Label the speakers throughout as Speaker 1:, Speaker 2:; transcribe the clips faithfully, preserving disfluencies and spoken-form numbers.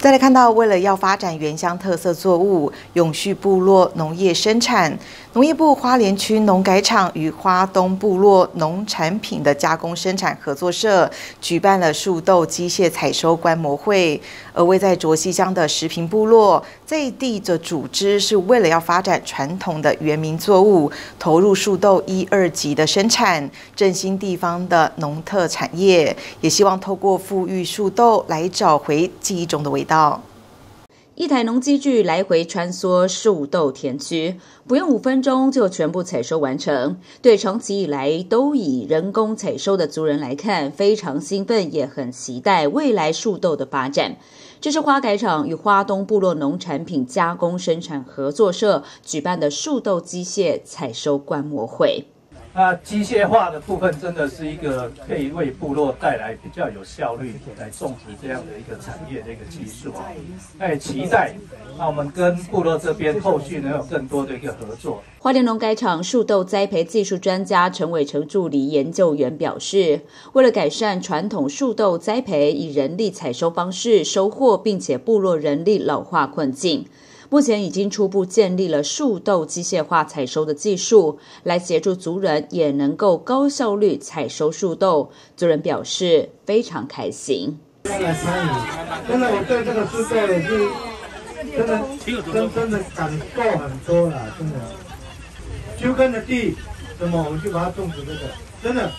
Speaker 1: 再来看到，为了要发展原乡特色作物，永续部落农业生产，农业部花莲区农改场与花东部落农产品的加工生产合作社举办了树豆机械采收观摩会。而位在卓溪乡的石屏部落，在地的组织是为了要发展传统的原民作物，投入树豆一二级的生产，振兴地方的农特产业，也希望透过富裕树豆来找回记忆中的味道。
Speaker 2: 一台农机具来回穿梭树豆田区，不用五分钟就全部采收完成。对长期以来都以人工采收的族人来看，非常兴奋，也很期待未来树豆的发展。这是花改场与花东部落农产品加工生产合作社举办的树豆机械采收观摩会。
Speaker 3: 那机械化的部分真的是一个可以为部落带来比较有效率来种植这样的一个产业的一个技术啊。那也期待，那我们跟部落这边后续能有更多的一个合作。
Speaker 2: 花莲农改场树豆栽培技术专家陈伟成助理研究员表示，为了改善传统树豆栽培以人力采收方式收获，并且部落人力老化困境。目前已经初步建立了树豆机械化采收的技术，来协助族人也能够高效率采收树豆。族人表示非常开心。
Speaker 4: 来参与，真的我对这个树豆也是真的真真的感受很多了，真的。秋耕的地，怎么我们去把它种植这个，真的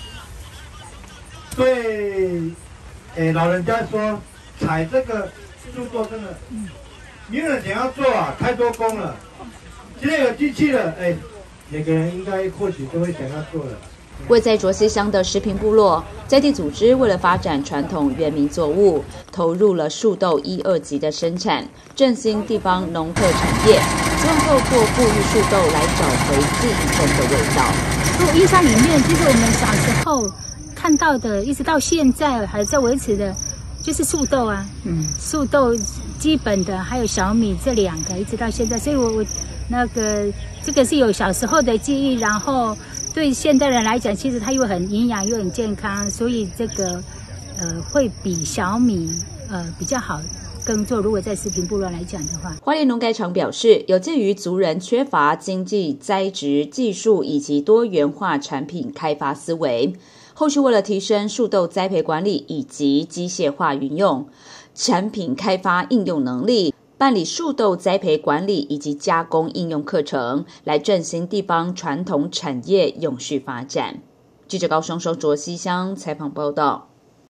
Speaker 4: 对，诶老人家说采这个树豆真的。没有人想要做啊，太多工了。现在有机器了，哎，每个人应该或许都会想要做了。
Speaker 2: 位在卓溪乡的石屏部落在地组织，为了发展传统原民作物，投入了树豆一二级的生产，振兴地方农特产业，希望透过富裕树豆来找回记忆中的味道。
Speaker 5: 我印象里面，就是我们小时候看到的，一直到现在还在维持的。就是树豆啊，嗯，树豆基本的还有小米这两个，一直到现在，所以我我那个这个是有小时候的记忆，然后对现代人来讲，其实它又很营养又很健康，所以这个呃会比小米呃比较好耕作。如果在石屏部落来讲的话，
Speaker 2: 花莲农改场表示，有鉴于族人缺乏经济栽植技术以及多元化产品开发思维。后续为了提升树豆栽培管理以及机械化运用、产品开发应用能力，办理树豆栽培管理以及加工应用课程，来振兴地方传统产业永续发展。记者高双收卓溪乡采访报道。